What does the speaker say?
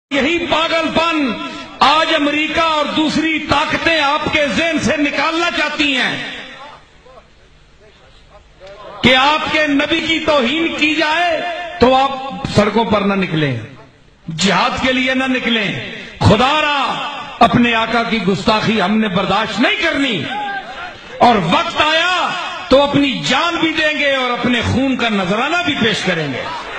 यही पागलपन आज अमेरिका और दूसरी ताकतें आपके ज़हन से निकालना चाहती हैं कि आपके नबी की तौहीन की जाए तो आप सड़कों पर न निकलें, जिहाद के लिए न निकलें। खुदारा अपने आका की गुस्ताखी हमने बर्दाश्त नहीं करनी और वक्त आया तो अपनी जान भी देंगे और अपने खून का नजराना भी पेश करेंगे।